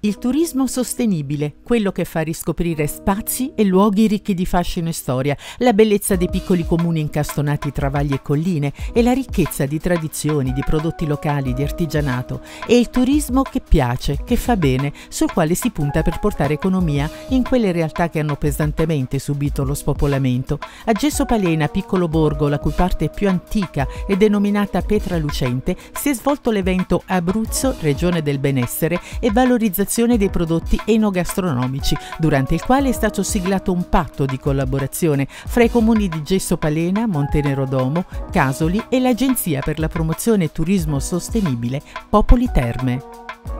Il turismo sostenibile, quello che fa riscoprire spazi e luoghi ricchi di fascino e storia, la bellezza dei piccoli comuni incastonati tra valli e colline e la ricchezza di tradizioni, di prodotti locali, di artigianato. È il turismo che piace, che fa bene, sul quale si punta per portare economia in quelle realtà che hanno pesantemente subito lo spopolamento. A Gesso Palena, piccolo borgo la cui parte più antica è denominata Petra Lucente, si è svolto l'evento Abruzzo, Regione del Benessere e Valorizzazione dei prodotti enogastronomici, durante il quale è stato siglato un patto di collaborazione fra i comuni di Gesso Palena, Montenero d'Omo, Casoli e l'Agenzia per la promozione e turismo sostenibile Popoli Terme.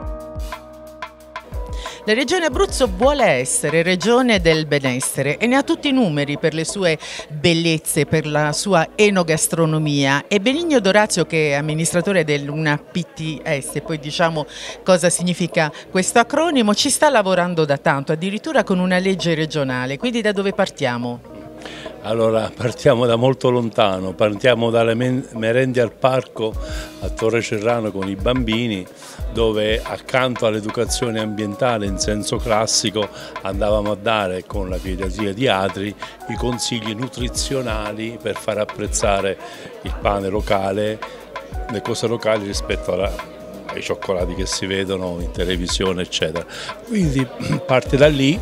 La Regione Abruzzo vuole essere Regione del Benessere e ne ha tutti i numeri per le sue bellezze, per la sua enogastronomia. E Benigno Dorazio, che è amministratore dell'una PTS, poi diciamo cosa significa questo acronimo, ci sta lavorando da tanto, addirittura con una legge regionale. Quindi da dove partiamo? Allora, partiamo da molto lontano, partiamo dalle merende al parco a Torre Cerrano con i bambini, dove accanto all'educazione ambientale in senso classico andavamo a dare con la pediatria di Atri i consigli nutrizionali per far apprezzare il pane locale, le cose locali rispetto ai cioccolati che si vedono in televisione eccetera. Quindi parte da lì.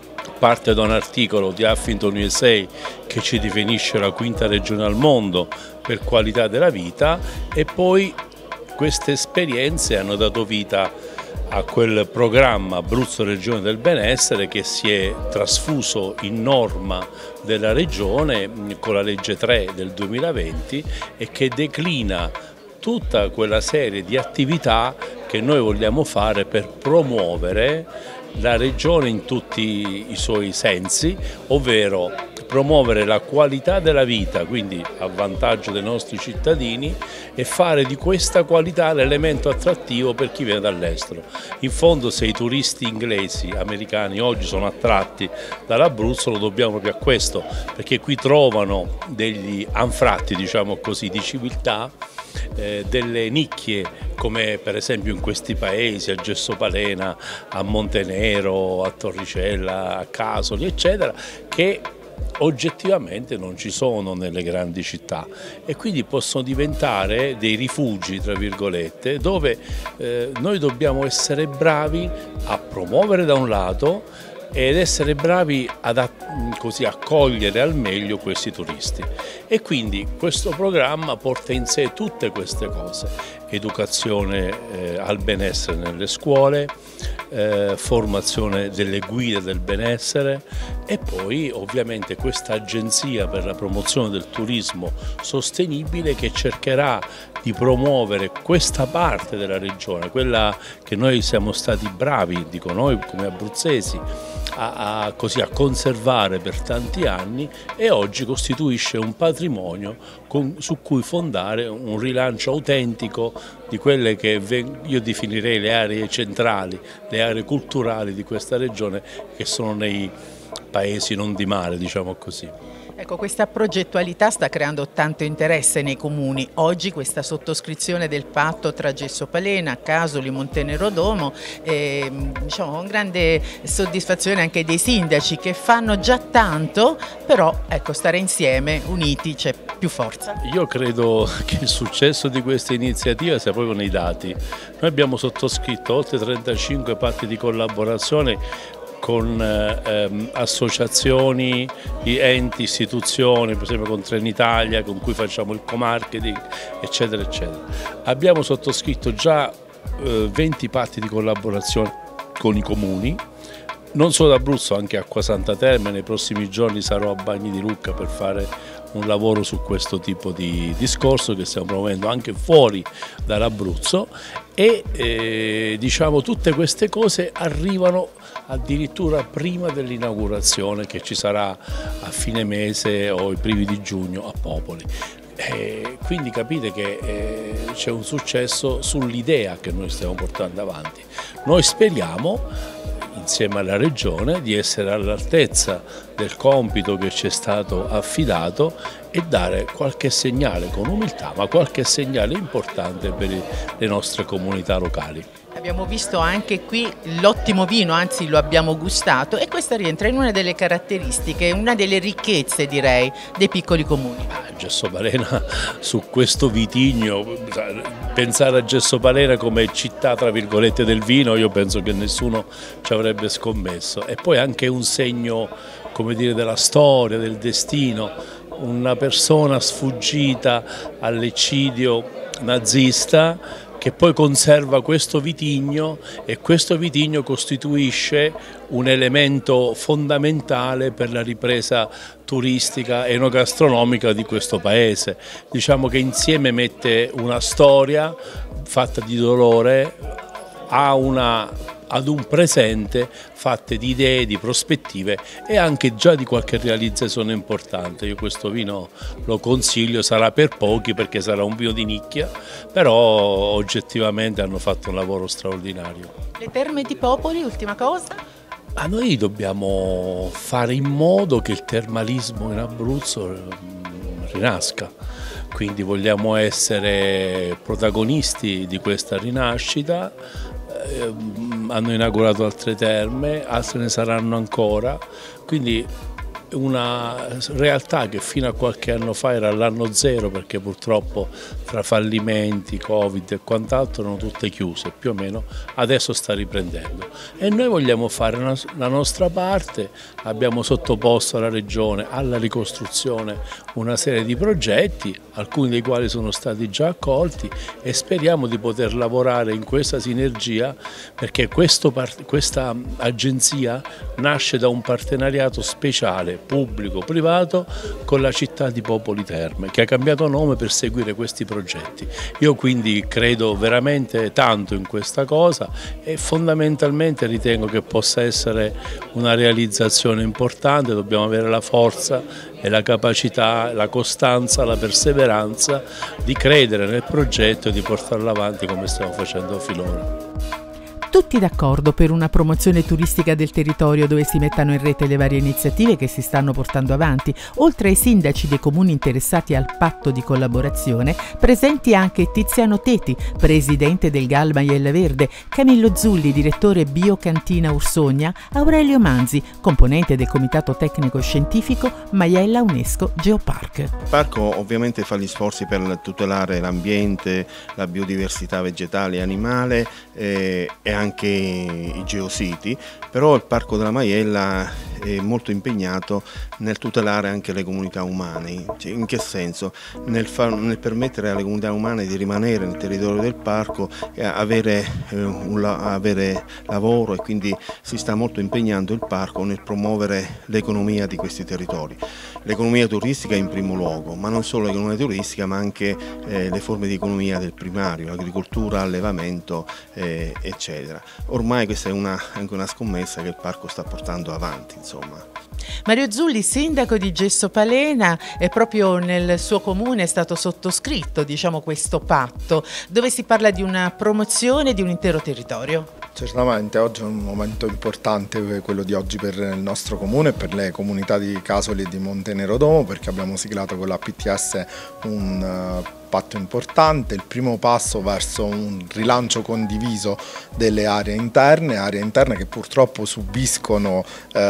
Parte da un articolo di Huffington USA che ci definisce la quinta regione al mondo per qualità della vita e poi queste esperienze hanno dato vita a quel programma Abruzzo Regione del Benessere che si è trasfuso in norma della regione con la legge 3 del 2020 e che declina tutta quella serie di attività che noi vogliamo fare per promuovere la regione in tutti i suoi sensi, ovvero promuovere la qualità della vita, quindi a vantaggio dei nostri cittadini, e fare di questa qualità l'elemento attrattivo per chi viene dall'estero. In fondo, se i turisti inglesi, americani oggi sono attratti dall'Abruzzo, lo dobbiamo proprio a questo, perché qui trovano degli anfratti, diciamo così, di civiltà, delle nicchie come per esempio in questi paesi, a Gesso Palena, a Montenero, a Torricella, a Casoli eccetera, che oggettivamente non ci sono nelle grandi città e quindi possono diventare dei rifugi tra virgolette dove noi dobbiamo essere bravi a promuovere da un lato ed essere bravi ad così accogliere al meglio questi turisti. E quindi questo programma porta in sé tutte queste cose: educazione al benessere nelle scuole, formazione delle guide del benessere e poi ovviamente questa agenzia per la promozione del turismo sostenibile che cercherà di promuovere questa parte della regione, quella che noi siamo stati bravi, dico noi come abruzzesi, a conservare per tanti anni e oggi costituisce un patrimonio su cui fondare un rilancio autentico di quelle che io definirei le aree centrali, le aree culturali di questa regione che sono nei paesi non di mare, diciamo così. Ecco, questa progettualità sta creando tanto interesse nei comuni. Oggi questa sottoscrizione del patto tra Gesso Palena, Casoli, Montenero d'Omo, diciamo con grande soddisfazione anche dei sindaci che fanno già tanto, però ecco, stare insieme, uniti, c'è più forza. Io credo che il successo di questa iniziativa sia proprio nei dati. Noi abbiamo sottoscritto oltre 35 patti di collaborazione con associazioni, enti, istituzioni, per esempio con Trenitalia, con cui facciamo il co-marketing, eccetera, eccetera. Abbiamo sottoscritto già 20 patti di collaborazione con i comuni, non solo d'Abruzzo, anche Acquasanta Terme. Nei prossimi giorni sarò a Bagni di Lucca per fare un lavoro su questo tipo di discorso che stiamo promuovendo anche fuori dall'Abruzzo e diciamo tutte queste cose arrivano addirittura prima dell'inaugurazione che ci sarà a fine mese o i primi di giugno a Popoli. Quindi capite che c'è un successo sull'idea che noi stiamo portando avanti. Noi speriamo insieme alla Regione di essere all'altezza del compito che ci è stato affidato e dare qualche segnale con umiltà, ma qualche segnale importante per le nostre comunità locali. Abbiamo visto anche qui l'ottimo vino, anzi lo abbiamo gustato, e questa rientra in una delle caratteristiche, una delle ricchezze direi dei piccoli comuni. Gessopalena, su questo vitigno, pensare a Gessopalena come città tra virgolette del vino, io penso che nessuno ci avrebbe scommesso. E poi anche un segno, come dire, della storia, del destino, una persona sfuggita all'eccidio nazista che poi conserva questo vitigno, e questo vitigno costituisce un elemento fondamentale per la ripresa turistica e enogastronomica di questo paese. Diciamo che insieme mette una storia fatta di dolore ad un presente fatte di idee, di prospettive e anche già di qualche realizzazione importante. Io questo vino lo consiglio, sarà per pochi perché sarà un vino di nicchia, però oggettivamente hanno fatto un lavoro straordinario. Le Terme di Popoli, ultima cosa? A noi dobbiamo fare in modo che il termalismo in Abruzzo rinasca, quindi vogliamo essere protagonisti di questa rinascita. Hanno inaugurato altre terme, altre ne saranno ancora, quindi una realtà che fino a qualche anno fa era all'anno zero, perché purtroppo tra fallimenti, Covid e quant'altro erano tutte chiuse, più o meno adesso sta riprendendo e noi vogliamo fare la nostra parte. Abbiamo sottoposto alla Regione, alla ricostruzione, una serie di progetti, alcuni dei quali sono stati già accolti, e speriamo di poter lavorare in questa sinergia, perché questa agenzia nasce da un partenariato speciale pubblico-privato con la città di Popoli Terme, che ha cambiato nome per seguire questi progetti. Io quindi credo veramente tanto in questa cosa e fondamentalmente ritengo che possa essere una realizzazione importante. Dobbiamo avere la forza e la capacità, la costanza, la perseveranza di credere nel progetto e di portarlo avanti come stiamo facendo finora. Tutti d'accordo per una promozione turistica del territorio dove si mettano in rete le varie iniziative che si stanno portando avanti, oltre ai sindaci dei comuni interessati al patto di collaborazione, presenti anche Tiziano Teti, presidente del GAL Maiella Verde, Camillo Zulli, direttore Biocantina Ursogna, Aurelio Manzi, componente del comitato tecnico scientifico Maiella UNESCO Geopark. Il parco ovviamente fa gli sforzi per tutelare l'ambiente, la biodiversità vegetale e animale e anche i geositi, però il Parco della Maiella è molto impegnato nel tutelare anche le comunità umane. In che senso? Nel permettere alle comunità umane di rimanere nel territorio del parco e avere lavoro, e quindi si sta molto impegnando il parco nel promuovere l'economia di questi territori. L'economia turistica in primo luogo, ma non solo l'economia turistica, ma anche le forme di economia del primario, l'agricoltura, l'allevamento, eccetera. Ormai questa è anche una scommessa che il parco sta portando avanti, insomma. Mario Zulli, sindaco di Gessopalena, e proprio nel suo comune è stato sottoscritto, diciamo, questo patto dove si parla di una promozione di un intero territorio. Certamente oggi è un momento importante, quello di oggi, per il nostro comune e per le comunità di Casoli e di Montenero Domo, perché abbiamo siglato con la PTS un patto importante, il primo passo verso un rilancio condiviso delle aree interne che purtroppo subiscono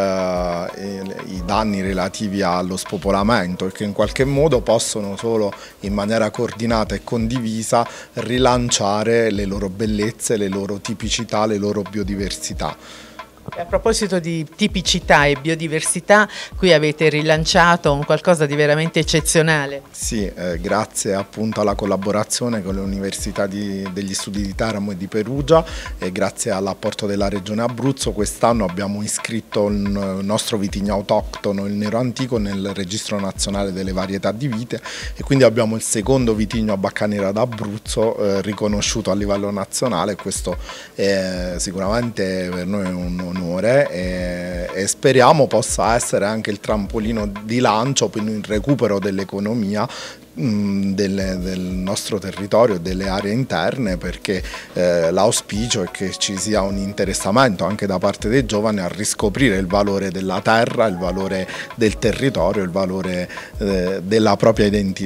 i danni relativi allo spopolamento e che in qualche modo possono solo in maniera coordinata e condivisa rilanciare le loro bellezze, le loro tipicità, le loro biodiversità. A proposito di tipicità e biodiversità, qui avete rilanciato un qualcosa di veramente eccezionale. Sì, grazie appunto alla collaborazione con le università degli studi di Teramo e di Perugia e grazie all'apporto della Regione Abruzzo, quest'anno abbiamo iscritto il nostro vitigno autoctono, il Nero Antico, nel registro nazionale delle varietà di vite, e quindi abbiamo il secondo vitigno a bacca nera d'Abruzzo riconosciuto a livello nazionale. Questo è sicuramente per noi un onore e speriamo possa essere anche il trampolino di lancio per il recupero dell'economia del nostro territorio e delle aree interne, perché l'auspicio è che ci sia un interessamento anche da parte dei giovani a riscoprire il valore della terra, il valore del territorio, il valore della propria identità.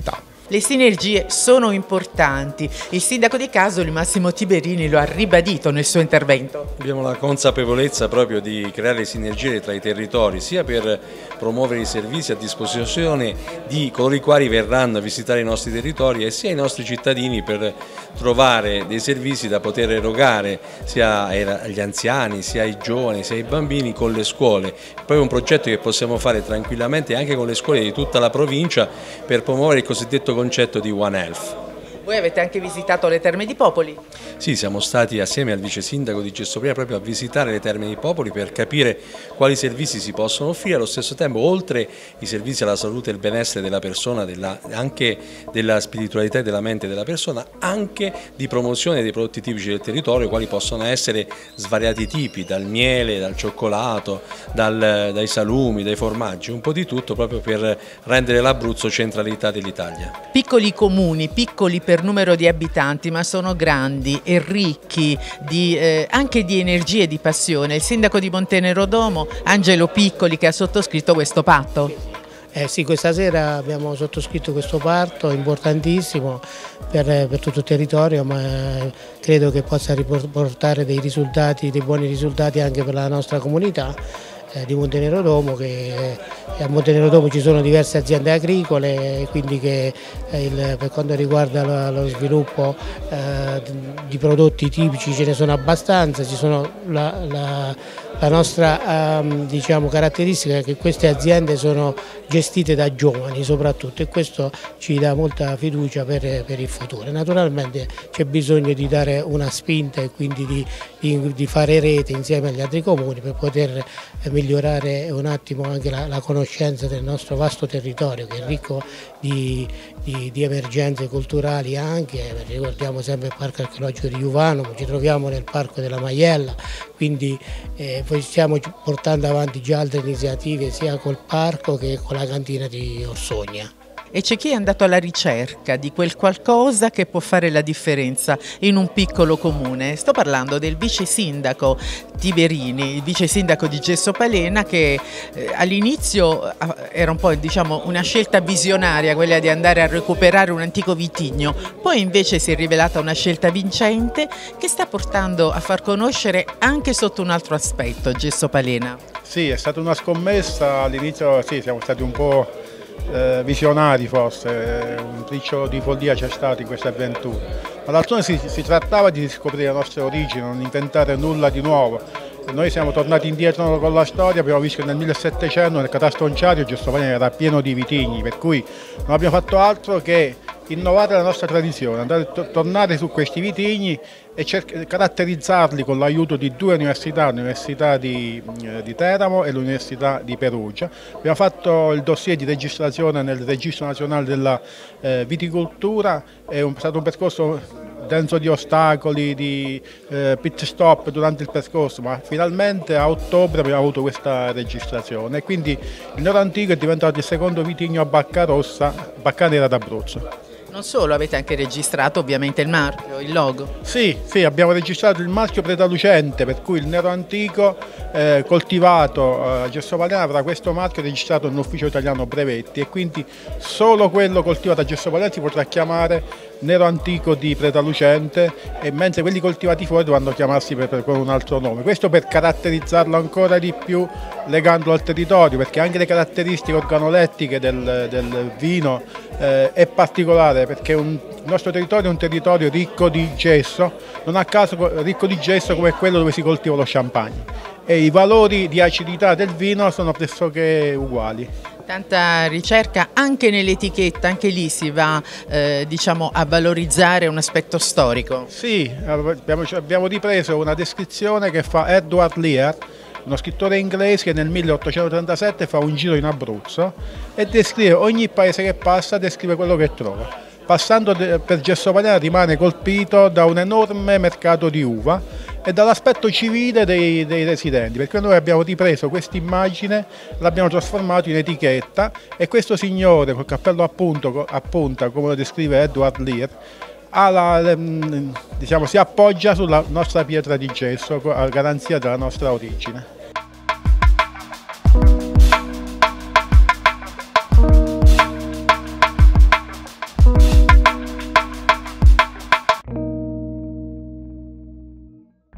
Le sinergie sono importanti. Il sindaco di Casoli, Massimo Tiberini, lo ha ribadito nel suo intervento. Abbiamo la consapevolezza proprio di creare sinergie tra i territori, sia per promuovere i servizi a disposizione di coloro i quali verranno a visitare i nostri territori, e sia ai nostri cittadini per trovare dei servizi da poter erogare sia agli anziani, sia ai giovani, sia ai bambini con le scuole. Poi è un progetto che possiamo fare tranquillamente anche con le scuole di tutta la provincia per promuovere il cosiddetto concetto di One Health. Voi avete anche visitato le Terme di Popoli? Sì, siamo stati assieme al vice sindaco di Gessopolena proprio a visitare le Terme di Popoli per capire quali servizi si possono offrire, allo stesso tempo oltre i servizi alla salute e il benessere della persona, anche della spiritualità e della mente della persona, anche di promozione dei prodotti tipici del territorio, quali possono essere svariati tipi, dal miele, dal cioccolato, dai salumi, dai formaggi, un po' di tutto proprio per rendere l'Abruzzo centralità dell'Italia. Piccoli comuni, piccoli per numero di abitanti, ma sono grandi e ricchi anche di energia e di passione. Il sindaco di Montenero d'Omo, Angelo Piccoli, che ha sottoscritto questo patto. Sì, questa sera abbiamo sottoscritto questo patto importantissimo per tutto il territorio, ma credo che possa riportare dei buoni risultati anche per la nostra comunità di Montenero d'Omo, che a Montenero d'Omo ci sono diverse aziende agricole, quindi per quanto riguarda lo sviluppo di prodotti tipici ce ne sono abbastanza. Ci sono la nostra diciamo, caratteristica è che queste aziende sono gestite da giovani soprattutto, e questo ci dà molta fiducia per il futuro. Naturalmente c'è bisogno di dare una spinta e quindi di fare rete insieme agli altri comuni per poter migliorare un attimo anche la conoscenza del nostro vasto territorio, che è ricco di emergenze culturali anche. Ricordiamo sempre il Parco Archeologico di Juvano, ci troviamo nel Parco della Maiella, quindi poi stiamo portando avanti già altre iniziative sia col parco che con la cantina di Orsogna. E c'è chi è andato alla ricerca di quel qualcosa che può fare la differenza in un piccolo comune. Sto parlando del vice sindaco Tiberini, il vice sindaco di Gessopolena, che all'inizio era un po', diciamo, una scelta visionaria, quella di andare a recuperare un antico vitigno, poi invece si è rivelata una scelta vincente che sta portando a far conoscere anche sotto un altro aspetto Gessopolena. Sì, è stata una scommessa, all'inizio sì, siamo stati un po' visionari forse, un briciolo di follia c'è stato in questa avventura, ma d'altronde si trattava di scoprire le nostre origini, non inventare nulla di nuovo. Noi siamo tornati indietro con la storia, abbiamo visto che nel 1700 nel catastonciario Gessopolena era pieno di vitigni, per cui non abbiamo fatto altro che innovare la nostra tradizione, tornare su questi vitigni e caratterizzarli con l'aiuto di due università, l'Università di Teramo e l'Università di Perugia. Abbiamo fatto il dossier di registrazione nel Registro Nazionale della Viticoltura, è stato un percorso denso di ostacoli, di pit stop durante il percorso, ma finalmente a ottobre abbiamo avuto questa registrazione e quindi il Nero Antico è diventato il secondo vitigno a bacca rossa, bacca nera d'Abruzzo. Non solo, avete anche registrato ovviamente il marchio, il logo. Sì, abbiamo registrato il marchio pretalucente, per cui il Nero Antico coltivato a Gessopolena avrà questo marchio registrato nell'Ufficio Italiano Brevetti, e quindi solo quello coltivato a Gessopolena si potrà chiamare Nero Antico di Pretalucente, e mentre quelli coltivati fuori dovranno chiamarsi con un altro nome. Questo per caratterizzarlo ancora di più, legandolo al territorio, perché anche le caratteristiche organolettiche del vino è particolare, perché il nostro territorio è un territorio ricco di gesso, non a caso ricco di gesso come quello dove si coltiva lo champagne, e i valori di acidità del vino sono pressoché uguali. Tanta ricerca anche nell'etichetta, anche lì si va diciamo, a valorizzare un aspetto storico. Sì, abbiamo ripreso una descrizione che fa Edward Lear, uno scrittore inglese che nel 1837 fa un giro in Abruzzo e descrive ogni paese che passa, descrive quello che trova. Passando per Gessopolena rimane colpito da un enorme mercato di uva e dall'aspetto civile dei residenti, perché noi abbiamo ripreso questa immagine, l'abbiamo trasformato in etichetta, e questo signore col cappello a punta, come lo descrive Edward Lear, diciamo, si appoggia sulla nostra pietra di gesso a garanzia della nostra origine.